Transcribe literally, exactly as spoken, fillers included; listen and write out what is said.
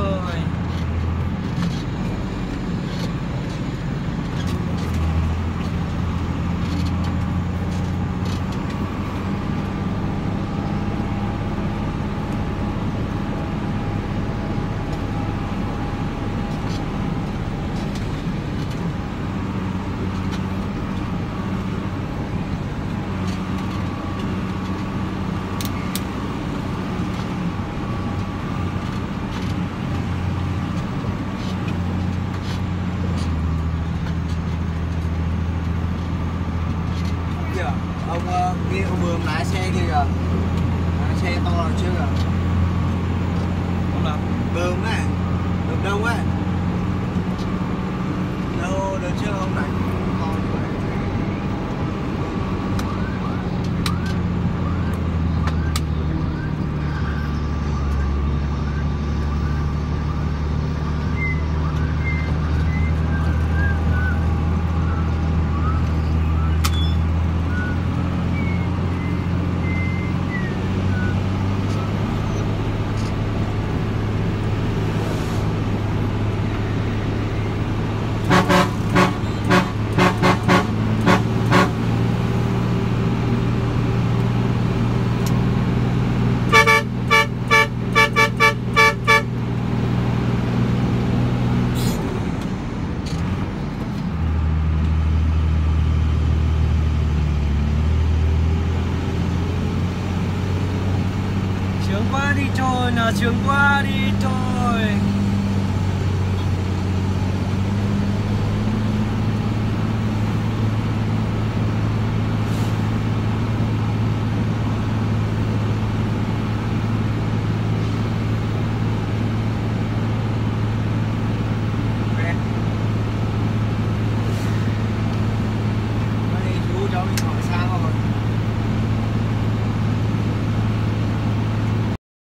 trời. Ông uh, nghe ông bướm lái xe kìa kìa, lái xe to rồi chưa kìa. Không làm. Bướm này, bướm đông ấy. Đâu đợt trước ông đánh to như vậy. Sướng quá đi trời, nào sướng quá đi trời.